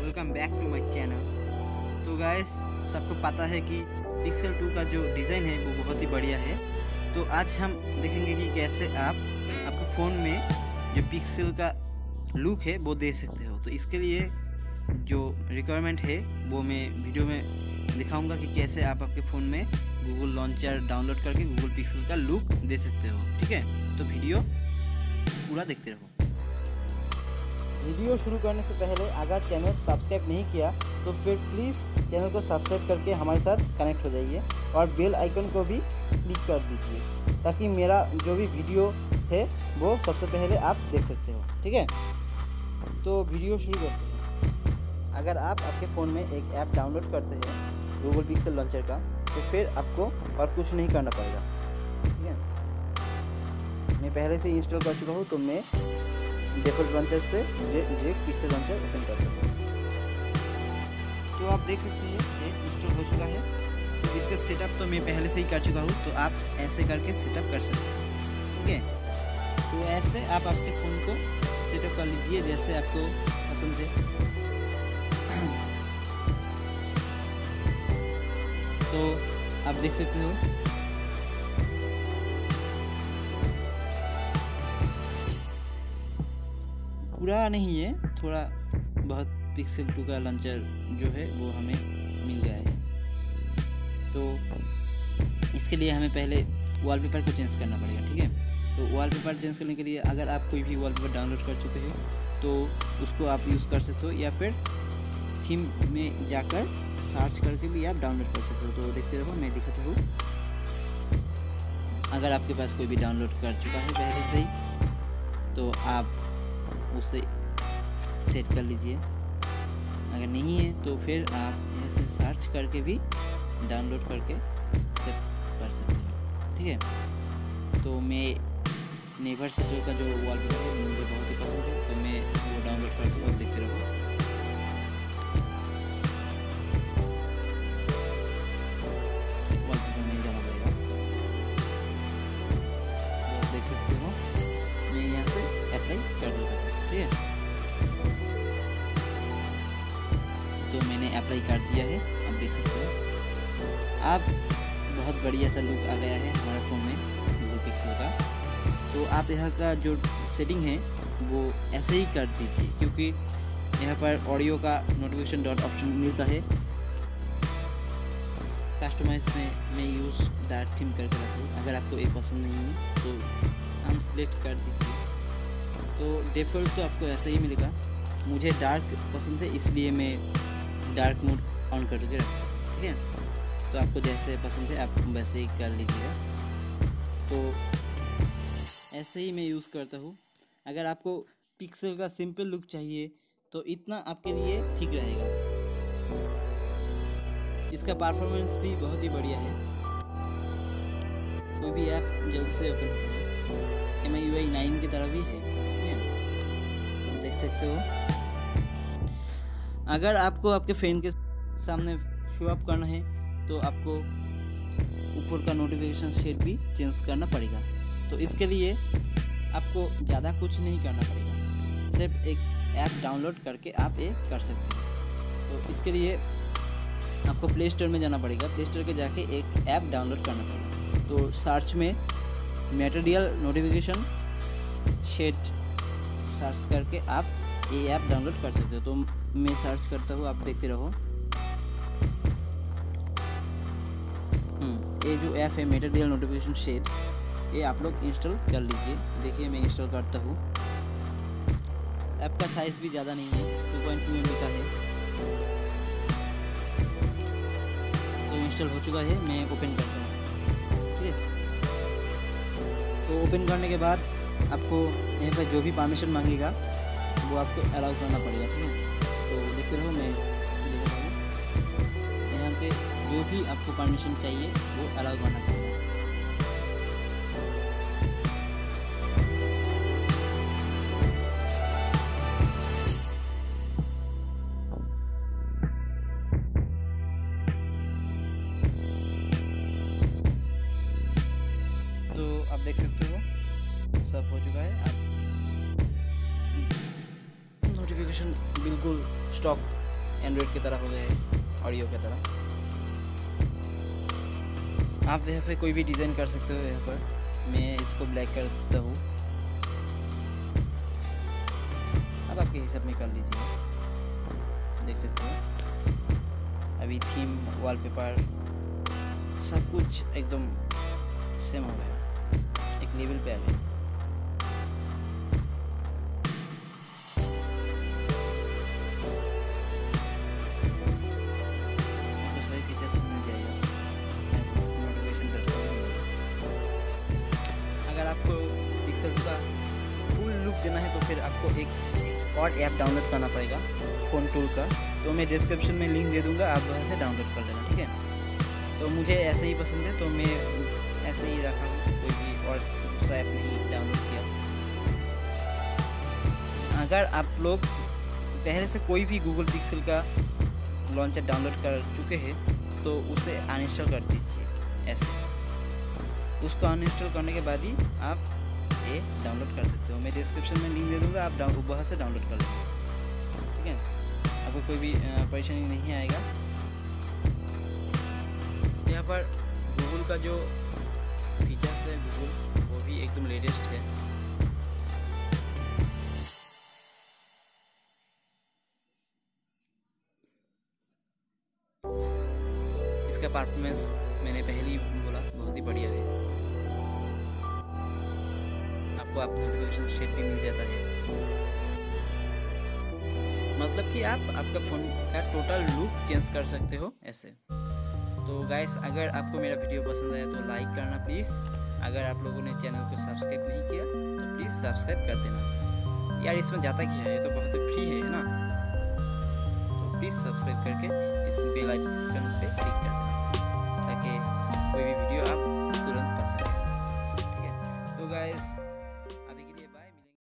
Welcome back to my channel. तो guys, सबको पता है कि पिक्सल 2 का जो डिज़ाइन है वो बहुत ही बढ़िया है। तो आज हम देखेंगे कि कैसे आपको फ़ोन में जो पिक्सल का लुक है वो दे सकते हो। तो इसके लिए जो रिक्वायरमेंट है वो मैं वीडियो में दिखाऊंगा कि कैसे आप आपके फ़ोन में गूगल लॉन्चर डाउनलोड करके गूगल पिक्सल का लुक दे सकते हो। ठीक है, तो वीडियो पूरा देखते रहो। वीडियो शुरू करने से पहले अगर चैनल सब्सक्राइब नहीं किया तो फिर प्लीज़ चैनल को सब्सक्राइब करके हमारे साथ कनेक्ट हो जाइए और बेल आइकन को भी क्लिक कर दीजिए ताकि मेरा जो भी वीडियो है वो सबसे पहले आप देख सकते हो। ठीक है, तो वीडियो शुरू करते हैं। अगर आप आपके फ़ोन में एक ऐप डाउनलोड करते हैं गूगल पिक्सल लॉन्चर का, तो फिर आपको और कुछ नहीं करना पड़ेगा। ठीक है, मैं पहले से इंस्टॉल कर चुका हूँ, तो मैं डिफ़ॉल्ट लॉन्चर से डायरेक्ट पिक्सल लॉन्चर ओपन कर सकते हैं। तो आप देख सकते हैं ये इंस्टॉल हो चुका है। तो इसका सेटअप तो मैं पहले से ही कर चुका हूँ, तो आप ऐसे करके सेटअप कर सकते हैं। ठीक है, तो ऐसे आप आपके फ़ोन को सेटअप कर लीजिए जैसे आपको पसंद है। तो आप देख सकते हो पूरा नहीं है, थोड़ा बहुत पिक्सल 2 का लॉन्चर जो है वो हमें मिल गया है। तो इसके लिए हमें पहले वॉलपेपर को चेंज करना पड़ेगा। ठीक है, तो वॉलपेपर चेंज करने के लिए अगर आप कोई भी वॉलपेपर डाउनलोड कर चुके हैं तो उसको आप यूज़ कर सकते हो, या फिर थीम में जाकर सर्च करके भी आप डाउनलोड कर सकते हो। तो देखते रहो, मैं दिखाता हूँ। अगर आपके पास कोई भी डाउनलोड कर चुका है पहले से ही तो आप उसे सेट कर लीजिए। अगर नहीं है तो फिर आप ऐसे सर्च करके भी डाउनलोड करके सेट कर सकते हैं। ठीक है, तो मैं नेवर सेटल का जो वॉलपेपर है मुझे बहुत ही पसंद है, तो मैं वो डाउनलोड करके और देखते रहो। वॉलपेपर नहीं जाना पड़ेगा, तो देख सकते हो मैं यहाँ से अप्लाई कर देता हूँ। ठीक है, तो मैंने अप्लाई कर दिया है, आप देख सकते हो। आप बहुत बढ़िया सा लुक आ गया है हमारे फ़ोन में गूगल पिक्सल का। तो आप यहाँ का जो सेटिंग है वो ऐसे ही कर दीजिए, क्योंकि यहाँ पर ऑडियो का नोटिफिकेशन डॉट ऑप्शन मिलता है। कस्टमाइज में मैं यूज़ डार्क थीम करके रखूँ। अगर आपको ये पसंद नहीं है तो अनसेलेक्ट कर दीजिए। तो डिफ़ॉल्ट तो आपको ऐसे ही मिलेगा। मुझे डार्क पसंद है, इसलिए मैं डार्क मोड ऑन करके रखता हूँ। ठीक है, तो आपको जैसे पसंद है आप वैसे ही कर लीजिएगा। तो ऐसे ही मैं यूज़ करता हूँ। अगर आपको पिक्सल का सिंपल लुक चाहिए तो इतना आपके लिए ठीक रहेगा। इसका परफॉर्मेंस भी बहुत ही बढ़िया है। कोई भी ऐप जल्द से ओपन होता है। MIUI 9 की तरह भी है। देख सकते हो। अगर आपको आपके फ्रेंड के सामने शो अप करना है तो आपको ऊपर का नोटिफिकेशन शेड भी चेंज करना पड़ेगा। तो इसके लिए आपको ज़्यादा कुछ नहीं करना पड़ेगा, सिर्फ एक ऐप डाउनलोड करके आप ये कर सकते हैं। तो इसके लिए आपको प्ले स्टोर में जाना पड़ेगा। प्ले स्टोर के जाके एक ऐप डाउनलोड करना पड़ेगा। तो सर्च में मटेरियल नोटिफिकेशन शेड सर्च करके आप ये ऐप डाउनलोड कर सकते हो। तो मैं सर्च करता हूँ, आप देखते रहो। ये जो ऐप है मटेरियल नोटिफिकेशन शेड, ये आप लोग इंस्टॉल कर लीजिए। देखिए मैं इंस्टॉल करता हूँ। ऐप का साइज़ भी ज़्यादा नहीं है, 2.2 MB का है। तो इंस्टॉल हो चुका है, मैं ओपन करता हूँ। ठीक है, तो ओपन करने के बाद आपको यहाँ पर जो भी परमिशन मांगेगा वो आपको अलाउ करना पड़ेगा। ठीक है, तो देखते रहो, मैं देखता हूँ। यहाँ पे जो भी आपको परमिशन चाहिए वो अलाउ करना पड़ेगा। तो आप देख सकते हो सब हो चुका है। आप नोटिफिकेशन बिल्कुल स्टॉप एंड्रॉयड की तरह हो गया है, ऑडियो की तरह। आप यहाँ पे कोई भी डिज़ाइन कर सकते हो। यहाँ पर मैं इसको ब्लैक कर देता हूँ। अब आपके हिसाब में कर लीजिए, देख सकते हो। अभी थीम, वॉलपेपर, सब कुछ एकदम सेम हो गया, एक लेवल पे आ गया। आपको सारे फीचर्स मिल जाएगा। नोटिफिकेशन करता हूँ। अगर आपको पिक्सल का फुल लुक देना है तो फिर आपको एक और ऐप डाउनलोड करना पड़ेगा, फोन टूल का। तो मैं डिस्क्रिप्शन में लिंक दे दूँगा, आप वहाँ से डाउनलोड कर लेना, ठीक है। तो मुझे ऐसे ही पसंद है तो मैं ऐसे ही रखा हूँ, कोई भी और दूसरा ऐप नहीं डाउनलोड किया। अगर आप लोग पहले से कोई भी गूगल पिक्सल का लॉन्चर डाउनलोड कर चुके हैं तो उसे अनइंस्टॉल कर दीजिए ऐसे। उसको अनइंस्टॉल करने के बाद ही आप ये डाउनलोड कर सकते हो। मैं डिस्क्रिप्शन में लिंक दे दूँगा, आप वहाँ से डाउनलोड कर लेंगे, ठीक है। आपको कोई भी परेशानी नहीं आएगा। यहाँ पर गूगल का जो फीचर्स है गूगल, वो भी एकदम लेटेस्ट है। इसका परफॉर्मेंस मैंने पहले ही बोला, बहुत ही बढ़िया है। आपको आप नोटिफिकेशन शेड भी मिल जाता है, मतलब कि आप आपका फ़ोन का टोटल लुक चेंज कर सकते हो ऐसे। तो गाइस, अगर आपको मेरा वीडियो पसंद आया तो लाइक करना प्लीज़। अगर आप लोगों ने चैनल को सब्सक्राइब नहीं किया तो प्लीज़ सब्सक्राइब कर देना। यार इसमें जाता क्या है, ये तो बहुत फ्री है ना। तो प्लीज़ सब्सक्राइब करके इस बेल आइकन